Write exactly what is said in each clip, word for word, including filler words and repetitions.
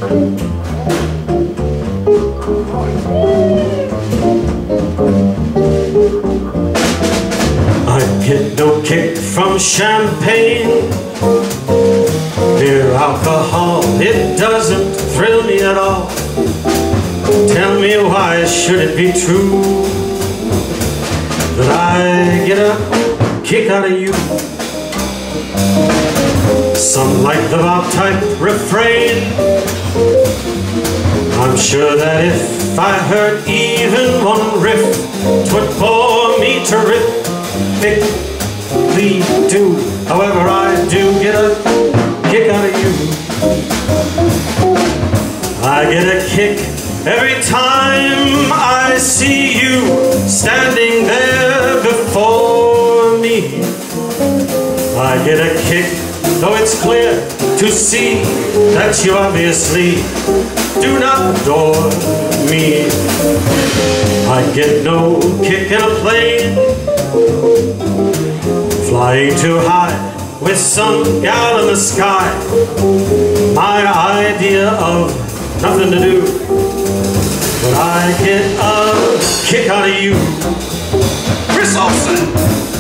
I get no kick from champagne, beer, alcohol, it doesn't thrill me at all. Tell me, why should it be true that I get a kick out of you? Some like the Bob type refrain. I'm sure that if I heard even one riff, 'twould bore me terrifically do. However, I do get a kick out of you. I get a kick every time I see you standing there before me. I get a kick, though it's clear to see that you obviously do not adore me. I get no kick in a plane, flying too high with some gal in the sky. My idea of nothing to do, but I get a kick out of you. Chris Olsen!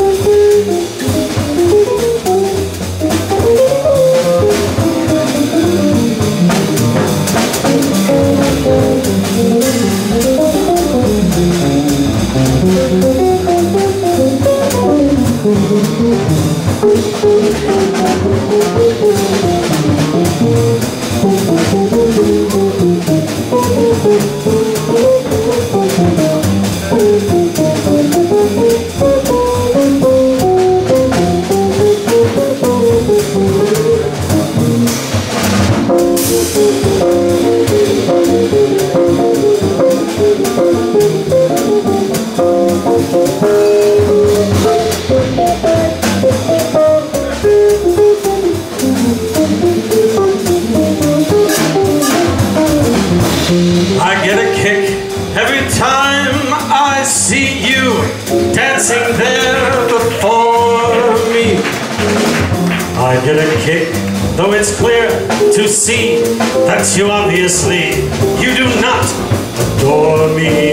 I get a kick every time I see you dancing there before me. I get a kick, though it's clear to see that you obviously, you do not adore me.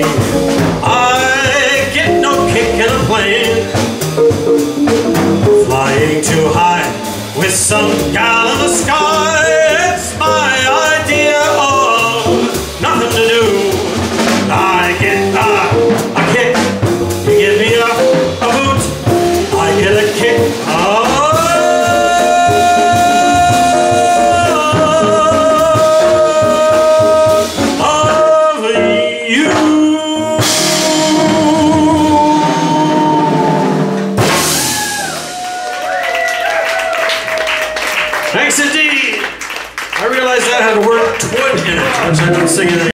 I get no kick in a plane, flying too high with some gal in the sky. It's my idea of nothing to do. I get a, a kick, you give me a, a boot, I get a kick of, of you. Thanks indeed. I realized that had a word twin in it, which I didn't sing it.